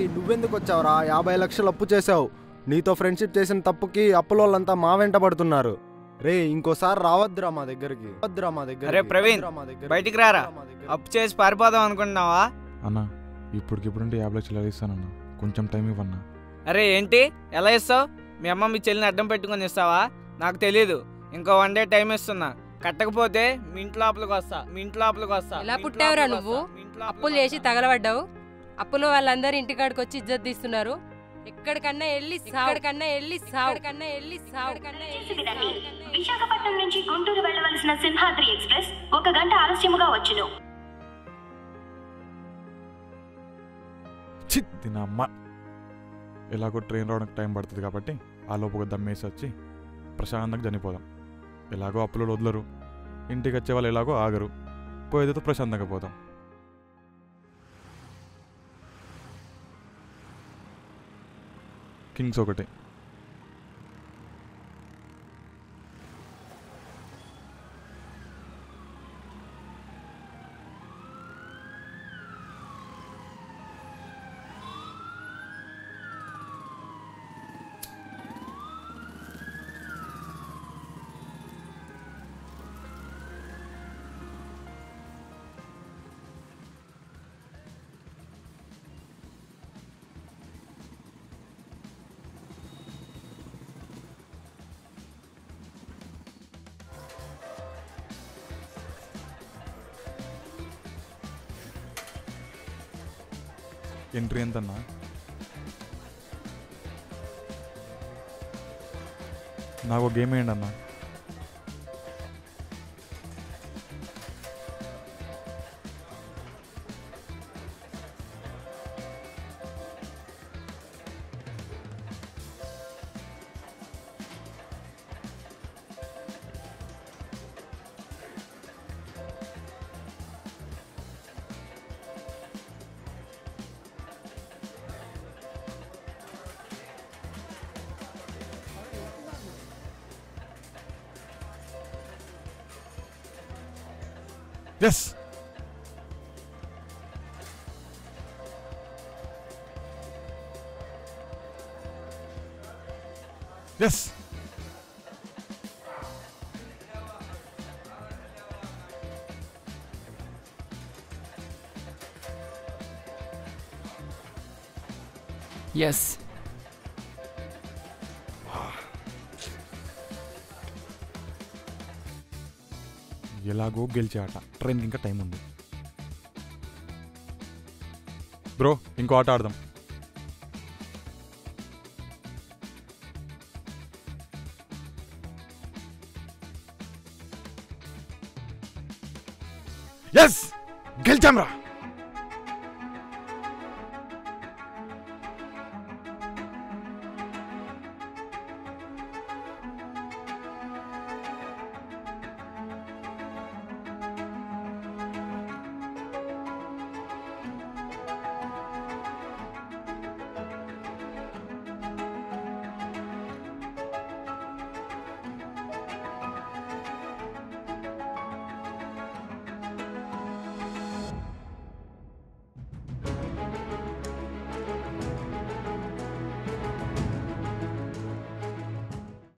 నువ్వెందుకు వచ్చావురా? 50 లక్షలు అప్పు చేసావు. నీతో ఫ్రెండ్షిప్ చేసిన తప్పుకి అప్పులోళ్ళంతా మా వెంట పడుతున్నారు. రే, ఇంకోసారి రావద్దురా మా దగ్గరికి. అరే ప్రవీణ్, బయటికి రారా. అప్పు చేసి పారిపోదాం అనుకుంటున్నావా? అన్నా ఇప్పటికిప్పుడంటే 50 లక్షలు ఇస్తానన్నా, కొంచెం టైం ఇవ్వన్నా. అరే ఏంటి, ఎలా ఇస్తావు? మీ అమ్మ మీ చెల్లిని అడ్డం పెట్టుకుని ఇస్తావా? నాకు తెలీదు. ఇంకో 1 డే టైం ఇస్తున్నా. కట్టకపోతే మీ ఇంటి లోపలికి వస్తా. ఎలా పుట్టావురా నువ్వు? అప్పులు చేసి తగలబడ్డావు. అప్పులో వాళ్ళందరూ ఇంటికాడికి వచ్చి ఇజ్జత్ తీస్తున్నారు. ఎక్కడికన్నా వెళ్ళి విశాఖపట్నం నుంచి గుంటూరు వెళ్ళవలసిన సింహాద్రి ఎక్స్ప్రెస్ 1 గంట ఆలస్యముగా వచ్చును. చిత్తినమ్మ, ఎలాగో ట్రైన్ రావడానికి టైం పడుతుంది కాబట్టి ఆ లోపు దమ్మేసి వచ్చి ప్రశాంతంగా చనిపోదాం. ఎలాగో అప్పులో వదలరు, ఇంటికి వచ్చే వాళ్ళు ఎలాగో ఆగరు. పోయేదితో ప్రశాంతంగా పోదాం. కింగ్స్ ఒకటి. ఎంట్రీ ఎంతన్నా? నాకు గేమ్ వేయండి అన్నా. Yes. Yes. Yes. ఎలాగో గెలిచే ఆట. ట్రైన్కి ఇంకా టైం ఉంది. బ్రో, ఇంకో ఆట ఆడదాం. ఎస్, గెలిచాం రా.